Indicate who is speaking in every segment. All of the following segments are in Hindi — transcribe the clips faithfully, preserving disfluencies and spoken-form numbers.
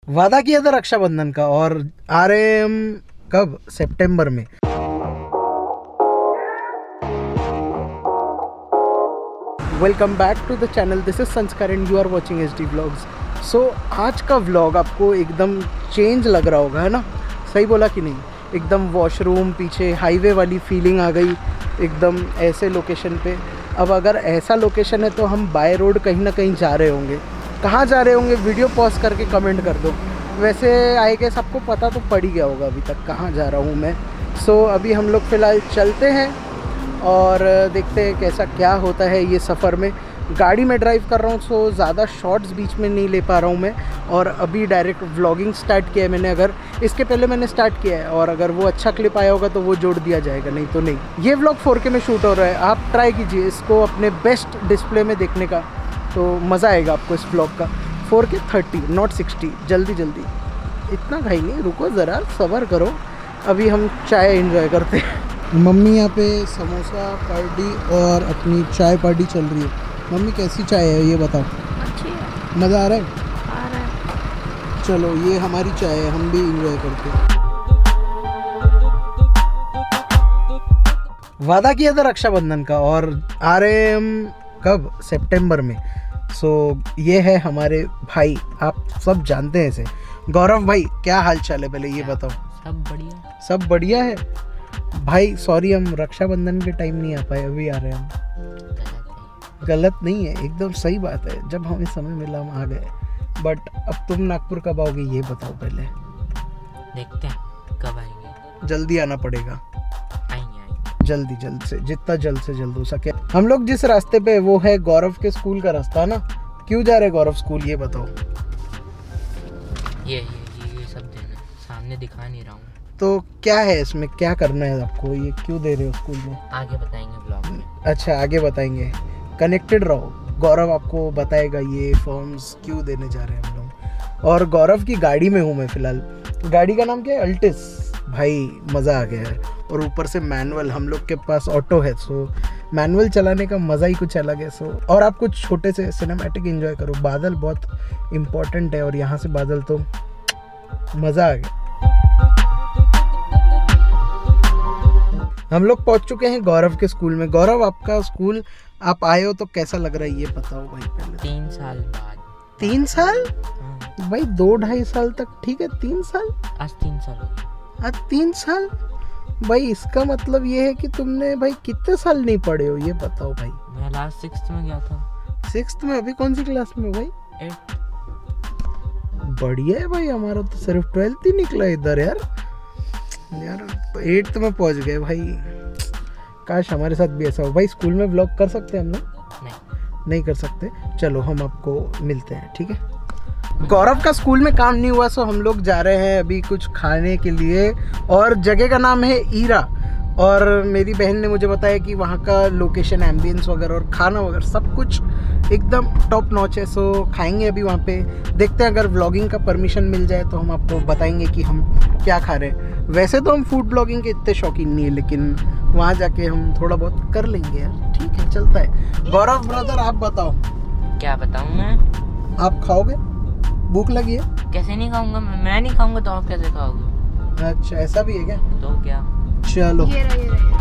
Speaker 1: वादा किया था रक्षाबंधन का और आ रहे हम कब, सितंबर में। Welcome back to the channel, this is Sanskar and you are watching H D vlogs. So आज का व्लॉग आपको एकदम चेंज लग रहा होगा, है ना? सही बोला कि नहीं? एकदम वॉशरूम, पीछे हाईवे वाली फीलिंग आ गई एकदम ऐसे लोकेशन पे। अब अगर ऐसा लोकेशन है तो हम बाय रोड कहीं ना कहीं जा रहे होंगे। कहाँ जा रहे होंगे वीडियो पॉज करके कमेंट कर दो। वैसे आई गेस आपको पता तो पड़ ही गया होगा अभी तक कहाँ जा रहा हूँ मैं। सो so, अभी हम लोग फ़िलहाल चलते हैं और देखते हैं कैसा क्या होता है ये सफ़र में। गाड़ी में ड्राइव कर रहा हूँ, सो ज़्यादा शॉर्ट्स बीच में नहीं ले पा रहा हूँ मैं। और अभी डायरेक्ट व्लॉगिंग स्टार्ट किया है मैंने। अगर इसके पहले मैंने स्टार्ट किया है और अगर वो अच्छा क्लिप आया होगा तो वो जोड़ दिया जाएगा, नहीं तो नहीं। ये व्लॉग फोर के में शूट हो रहा है, आप ट्राई कीजिए इसको अपने बेस्ट डिस्प्ले में देखने का, तो मज़ा आएगा आपको इस व्लॉग का। फोर के थर्टी नॉट सिक्सटी, जल्दी जल्दी, इतना भाई नहीं, रुको ज़रा सब्र करो। अभी हम चाय एंजॉय करते हैं। मम्मी यहाँ पे समोसा पार्टी और अपनी चाय पार्टी चल रही है। मम्मी कैसी चाय है ये बताओ?
Speaker 2: अच्छी है।
Speaker 1: मज़ा आ रहा है?
Speaker 2: आ रहा है।
Speaker 1: चलो ये हमारी चाय है, हम भी एंजॉय करते हैं। वादा किया था रक्षाबंधन का और आ रहे हम कब, सितंबर में। सो so, ये है हमारे भाई, आप सब जानते हैं इसे, गौरव भाई। क्या हाल चाल है पहले ये बताओ?
Speaker 2: सब बढ़िया।
Speaker 1: सब बढ़िया है भाई। सॉरी हम रक्षाबंधन के टाइम नहीं आ पाए, अभी आ रहे हैं हम। गलत नहीं है, एकदम सही बात है। जब हमें समय मिला हम आ गए। बट अब तुम नागपुर कब आओगे ये बताओ पहले?
Speaker 2: देखते हैं कब आएंगे।
Speaker 1: जल्दी आना पड़ेगा।
Speaker 2: आएंगे आएंगे जल्दी
Speaker 1: जल्द से, जितना जल्द से जल्द हो सके। हम लोग जिस रास्ते पे, वो है गौरव के स्कूल का रास्ता ना। क्यों जा रहे गौरव स्कूल ये बताओ?
Speaker 2: ये ये ये, ये सब देना सामने दिखा नहीं रहा हूँ।
Speaker 1: तो क्या है इसमें, क्या करना है आपको? ये क्यों दे रहे हो स्कूल में?
Speaker 2: आगे बताएंगे ब्लॉग में।
Speaker 1: अच्छा आगे बताएंगे, कनेक्टेड रहो। गौरव आपको बताएगा ये फॉर्म्स क्यों देने जा रहे हैं हम लोग। और गौरव की गाड़ी में हूँ मैं फ़िलहाल। गाड़ी का नाम क्या है? अल्टिस। भाई मज़ा आ गया है। और ऊपर से मैनुअल, हम लोग के पास ऑटो है, सो मैनुअल चलाने का मज़ा ही कुछ अलग है। सो और आप कुछ छोटे से सिनेमैटिक एंजॉय करो। बादल बहुत इम्पोर्टेंट है और यहाँ से बादल तो मज़ा आ गया। हम लोग पहुँच चुके हैं गौरव के स्कूल में। गौरव आपका स्कूल आप आए हो तो कैसा लग रहा है ये बताओ भाई पहले।
Speaker 2: तीन साल बाद।
Speaker 1: तीन साल?
Speaker 2: हाँ।
Speaker 1: भाई दो ढाई साल तक ठीक है, तीन साल?
Speaker 2: आज तीन साल हो गए।
Speaker 1: आज तीन साल? भाई इसका मतलब ये है कि तुमने भाई कितने साल नहीं पढ़े हो ये बताओ भाई।
Speaker 2: मैं लास्ट सिक्स्थ में गया था।
Speaker 1: सिक्स्थ में? अभी कौन सी क्लास में हो भाई?
Speaker 2: एट।
Speaker 1: बढ़िया है भाई, हमारा तो सिर्फ ट्वेल्थ ही निकला इधर यार। यार एट्थ में पहुंच गए भाई। काश हमारे साथ भी ऐसा हो। भाई स्कूल में व्लॉग कर सकते हैं हम लोग?
Speaker 2: नहीं
Speaker 1: नहीं कर सकते। चलो हम आपको मिलते हैं, ठीक है? गौरव का स्कूल में काम नहीं हुआ, सो हम लोग जा रहे हैं अभी कुछ खाने के लिए। और जगह का नाम है ईरा। और मेरी बहन ने मुझे बताया कि वहाँ का लोकेशन, एम्बियंस वगैरह और खाना वगैरह सब कुछ एकदम टॉप नॉच है। सो खाएंगे अभी वहाँ पे। देखते हैं अगर व्लॉगिंग का परमिशन मिल जाए तो हम आपको बताएंगे कि हम क्या खा रहे हैं। वैसे तो हम फूड ब्लॉगिंग के इतने शौकीन नहीं है, लेकिन वहाँ जाके हम थोड़ा बहुत कर लेंगे यार। ठीक है, चलता है। गौरव ब्रदर आप बताओ।
Speaker 2: क्या बताऊँ मैं?
Speaker 1: आप खाओगे? भूख लगी है?
Speaker 2: कैसे नहीं खाऊंगा मैं? मैं नहीं खाऊंगा तो आप कैसे खाओगे?
Speaker 1: अच्छा ऐसा भी है क्या?
Speaker 2: तो क्या?
Speaker 1: चलो
Speaker 2: ये रहा, ये रहा।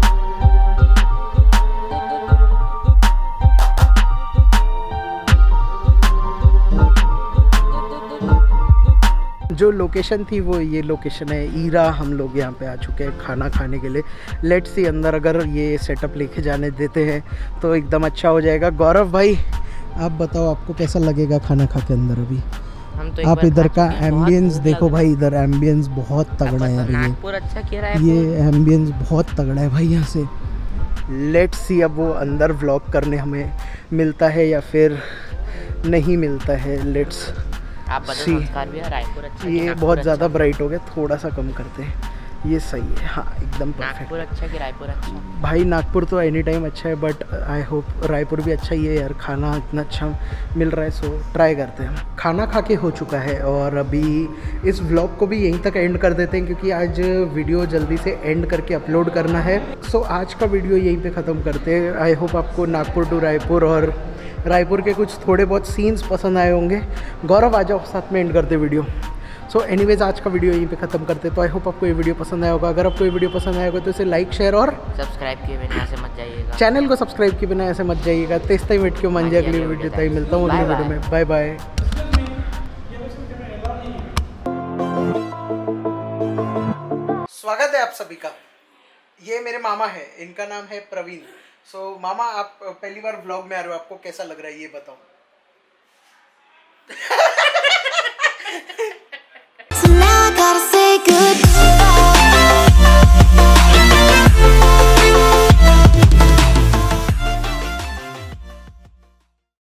Speaker 1: जो लोकेशन थी वो ये लोकेशन है ईरा। हम लोग यहाँ पे आ चुके हैं खाना खाने के लिए। लेट्स सी अंदर अगर ये सेटअप लेके जाने देते हैं तो एकदम अच्छा हो जाएगा। गौरव भाई आप बताओ आपको कैसा लगेगा खाना खा के अंदर अभी?
Speaker 2: हम तो
Speaker 1: आप इधर का एम्बियंस देखो भाई, इधर एम्बियंस बहुत तगड़ा है यार।
Speaker 2: नागपुर अच्छा किया रहा है।
Speaker 1: ये एम्बियंस बहुत तगड़ा है भाई यहाँ से। लेट्स सी अब वो अंदर व्लॉग करने हमें मिलता है या फिर नहीं मिलता है। लेट्स
Speaker 2: आप बदल संस्कार भी है। रायपुर अच्छा।
Speaker 1: ये बहुत ज़्यादा ब्राइट हो गया, थोड़ा सा कम करते हैं। ये सही है, हाँ एकदम परफेक्ट।
Speaker 2: नागपुर अच्छा कि रायपुर अच्छा?
Speaker 1: भाई नागपुर तो एनी टाइम अच्छा है, बट आई होप रायपुर भी अच्छा ही है यार। खाना इतना अच्छा मिल रहा है, सो ट्राई करते हैं। खाना खा के हो चुका है और अभी इस व्लॉग को भी यहीं तक एंड कर देते हैं क्योंकि आज वीडियो जल्दी से एंड करके अपलोड करना है। सो आज का वीडियो यहीं पे ख़त्म करते हैं। आई होप आपको नागपुर टू रायपुर और रायपुर के कुछ थोड़े बहुत सीन्स पसंद आए होंगे। गौरव आ जाओ, साथ में एंड करते वीडियो। सो so, एनीवेज आज का वीडियो यहीं पे ख़त्म करते। तो आई होप आपको ये वीडियो पसंद आया होगा। अगर आपको ये वीडियो पसंद आया होगा तो इसे लाइक शेयर और
Speaker 2: सब्सक्राइब किए बिना ऐसे मत जाइएगा।
Speaker 1: चैनल को सब्सक्राइब किए बिना ऐसे मत जाइएगा। तेज तई वेट क्यों मान जाए अगली वीडियो तक मिलता हूँ अगली वीडियो में। Bye bye. स्वागत है आप सभी का। ये मेरे मामा है, इनका नाम है प्रवीण। सो so, मामा आप पहली बार व्लॉग में आ रहे हो, आपको कैसा लग रहा है ये बताओ।